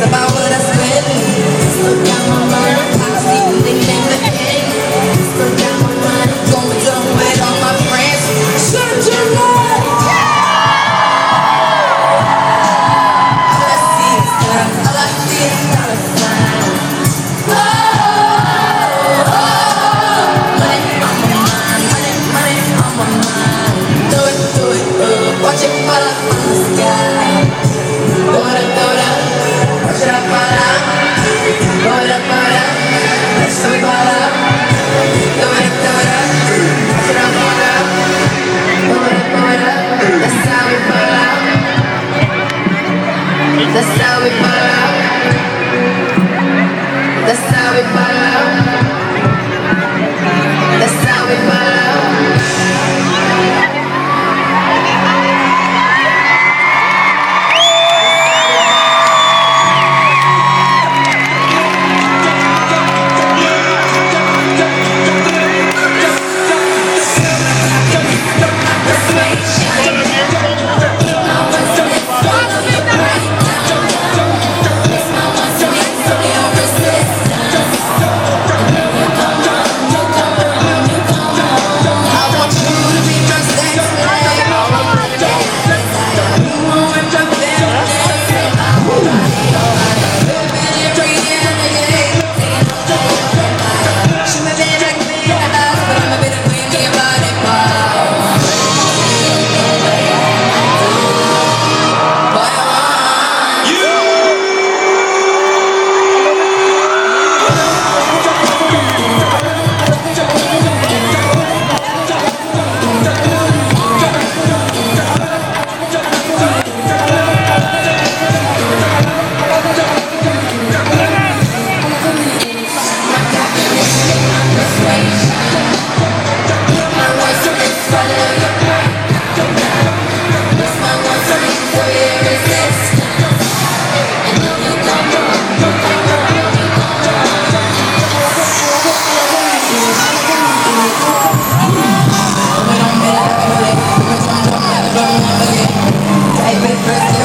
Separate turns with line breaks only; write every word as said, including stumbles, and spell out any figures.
about what I spend. Still got my money, posse, they name the king. Still got my money, going down with all my friends. Shut your mouth. All I see is love, all I see is dollar sign. Oh, oh, oh, money on my mind, money, money on my mind. Do it, do it, do it, watch it fall out from the sky. Bora, bora, watch it fall out. Bora, bora, let's do it fall out. Do it, do it, watch it fall out. Bora, bora, that's how we fall out. That's how we fall out. That's how we fall out. That's how we fall out. Type it first.